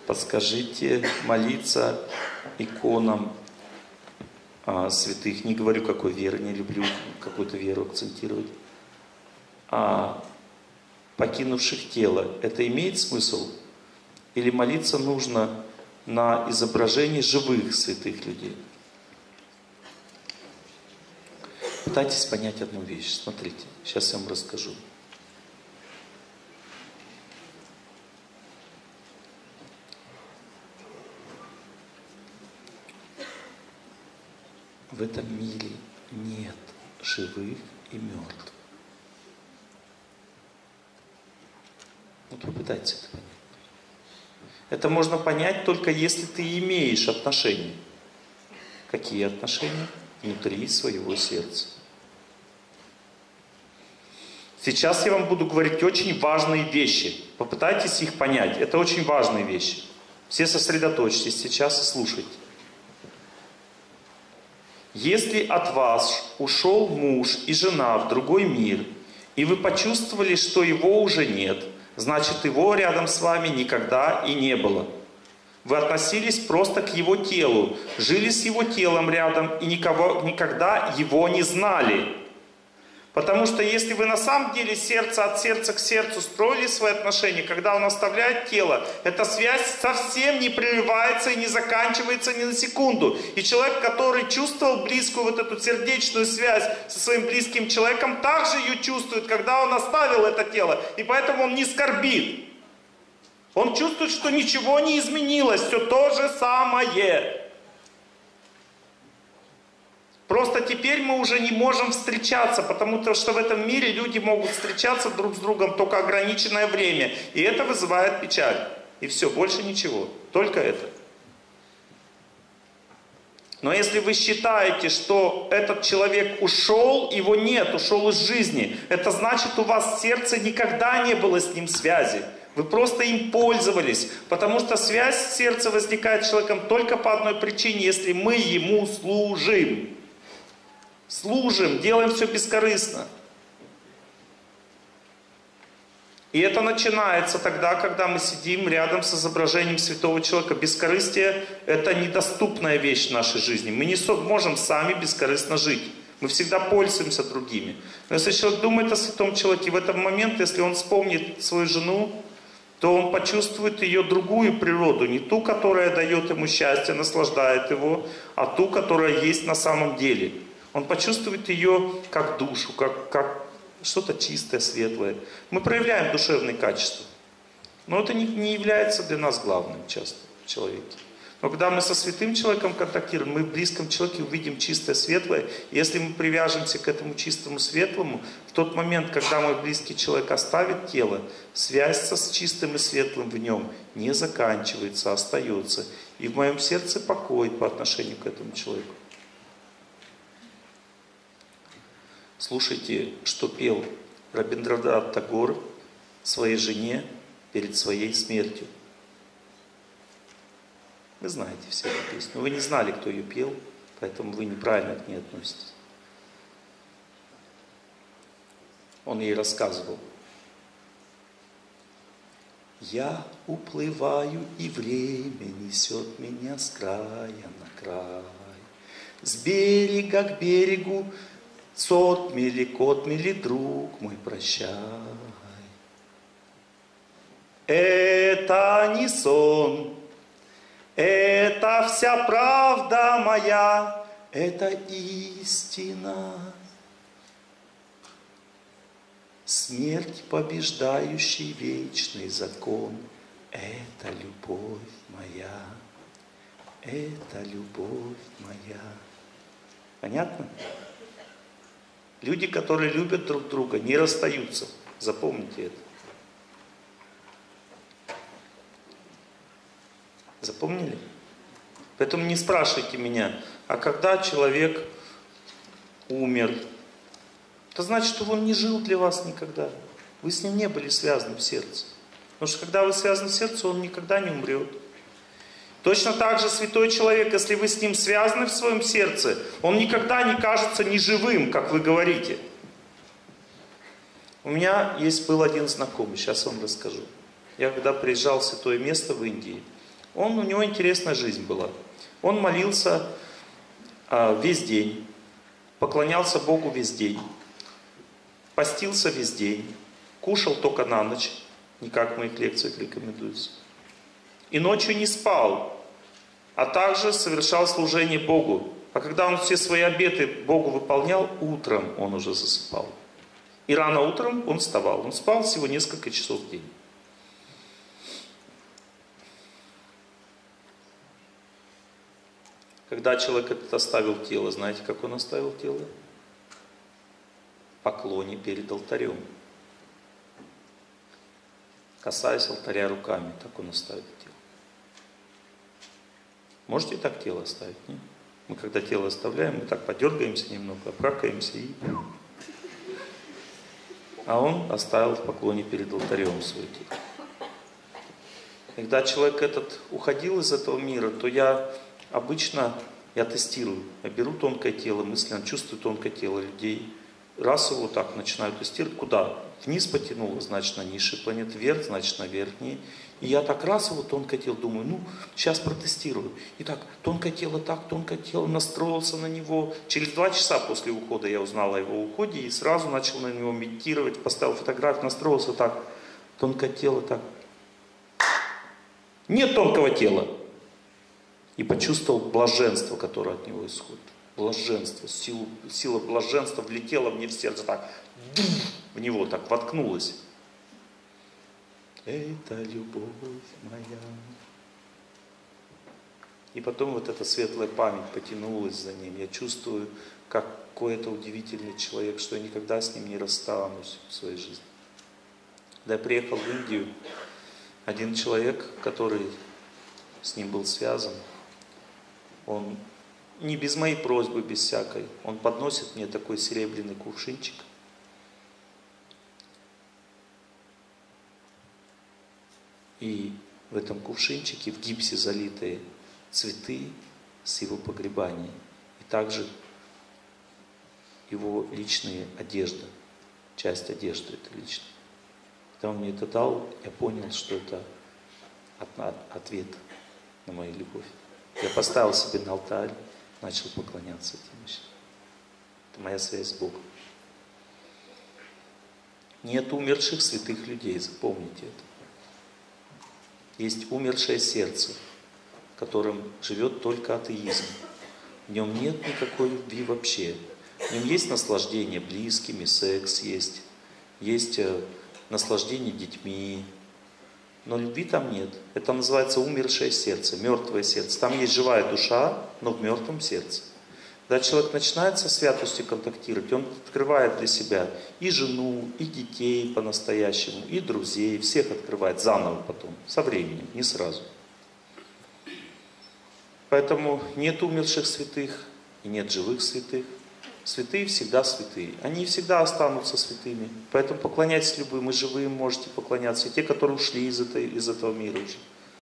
Подскажите, молиться иконам святых, не говорю какой веры, не люблю какую-то веру акцентировать, а покинувших тело, это имеет смысл? Или молиться нужно на изображении живых святых людей? Пытайтесь понять одну вещь. Смотрите, сейчас я вам расскажу. В этом мире нет живых и мертвых. Вот попытайтесь это понять. Это можно понять только если ты имеешь отношения. Какие отношения? Внутри своего сердца. Сейчас я вам буду говорить очень важные вещи. Попытайтесь их понять. Это очень важные вещи. Все сосредоточьтесь сейчас и слушайте. Если от вас ушел муж и жена в другой мир, и вы почувствовали, что его уже нет, значит, его рядом с вами никогда и не было. Вы относились просто к его телу, жили с его телом рядом и никогда его не знали. Потому что если вы на самом деле сердце от сердца к сердцу строили свои отношения, когда он оставляет тело, эта связь совсем не прерывается и не заканчивается ни на секунду. И человек, который чувствовал близкую вот эту сердечную связь со своим близким человеком, также ее чувствует, когда он оставил это тело. И поэтому он не скорбит. Он чувствует, что ничего не изменилось, все то же самое. Просто теперь мы уже не можем встречаться, потому что в этом мире люди могут встречаться друг с другом только ограниченное время. И это вызывает печаль. И все, больше ничего. Только это. Но если вы считаете, что этот человек ушел, его нет, ушел из жизни, это значит, у вас в сердце никогда не было с ним связи. Вы просто им пользовались, потому что связь в сердце возникает с человеком только по одной причине, если мы ему служим. Служим, делаем все бескорыстно. И это начинается тогда, когда мы сидим рядом с изображением святого человека. Бескорыстие – это недоступная вещь в нашей жизни. Мы не можем сами бескорыстно жить. Мы всегда пользуемся другими. Но если человек думает о святом человеке, в этот момент, если он вспомнит свою жену, то он почувствует ее другую природу. Не ту, которая дает ему счастье, наслаждает его, а ту, которая есть на самом деле. Он почувствует ее как душу, как что-то чистое, светлое. Мы проявляем душевные качества. Но это не является для нас главным часто в человеке. Но когда мы со святым человеком контактируем, мы в близком человеке увидим чистое, светлое. И если мы привяжемся к этому чистому, светлому, в тот момент, когда мой близкий человек оставит тело, связь с чистым и светлым в нем не заканчивается, а остается. И в моем сердце покой по отношению к этому человеку. Слушайте, что пел Рабиндранат Тагор своей жене перед своей смертью. Вы знаете все эту песню. Но вы не знали, кто ее пел, поэтому вы неправильно к ней относитесь. Он ей рассказывал. «Я уплываю, и время несет меня с края на край, с берега к берегу, сотмели, котмели, друг мой, прощай. Это не сон, это вся правда моя, это истина. Смерть, побеждающий вечный закон, это любовь моя, это любовь моя». Понятно? Люди, которые любят друг друга, не расстаются. Запомните это. Запомнили? Поэтому не спрашивайте меня, а когда человек умер, это значит, что он не жил для вас никогда. Вы с ним не были связаны в сердце. Потому что когда вы связаны в сердце, он никогда не умрет. Точно так же святой человек, если вы с ним связаны в своем сердце, он никогда не кажется неживым, как вы говорите. У меня был один знакомый, сейчас вам расскажу. Я когда приезжал в святое место в Индии, У него интересная жизнь была. Он молился весь день, поклонялся Богу весь день, постился весь день, кушал только на ночь, не как в моих лекциях рекомендуется, и ночью не спал, а также совершал служение Богу. А когда он все свои обеты Богу выполнял, утром он уже засыпал. И рано утром он вставал. Он спал всего несколько часов в день. Когда человек этот оставил тело, знаете, как он оставил тело? В поклоне перед алтарем. Касаясь алтаря руками, так он оставил тело. Можете так тело оставить? Нет? Мы когда тело оставляем, мы так подергаемся немного, обракаемся и... А он оставил в поклоне перед алтарем свое тело. Когда человек этот уходил из этого мира, то я тестирую. Я беру тонкое тело, мысленно чувствую тонкое тело людей. Раз его так начинаю тестировать, куда? Вниз потянуло, значит на низшие планеты, вверх, значит на верхние. И я так раз его тонкое тело, думаю, сейчас протестирую. И так, тонкое тело, настроился на него. Через 2 часа после ухода я узнал о его уходе и сразу начал на него медитировать, поставил фотографию, настроился так, тонкое тело так. Нет тонкого тела. И почувствовал блаженство, которое от него исходит. Блаженство, сила блаженства влетела мне в сердце так, в него так воткнулась. Это любовь моя. И потом вот эта светлая память потянулась за ним. Я чувствую, какой это удивительный человек, что я никогда с ним не расстанусь в своей жизни. Когда я приехал в Индию, один человек, который с ним был связан, он не без моей просьбы, без всякой, он подносит мне такой серебряный кувшинчик. И в этом кувшинчике в гипсе залитые цветы с его погребания. И также его личные одежды, часть одежды это личная. Когда он мне это дал, я понял, что это ответ на мою любовь. Я поставил себе на алтарь, начал поклоняться этим вещам. Это моя связь с Богом. Нет умерших святых людей, запомните это. Есть умершее сердце, в котором живет только атеизм. В нем нет никакой любви вообще. В нем есть наслаждение близкими, секс есть наслаждение детьми, но любви там нет. Это называется умершее сердце, мертвое сердце. Там есть живая душа, но в мертвом сердце. Когда человек начинает со святостью контактировать, он открывает для себя и жену, и детей по-настоящему, и друзей, всех открывает заново потом, со временем, не сразу. Поэтому нет умерших святых и нет живых святых. Святые всегда святые. Они всегда останутся святыми. Поэтому поклоняйтесь любым, и живым можете поклоняться. И те, которые ушли из этого мира уже.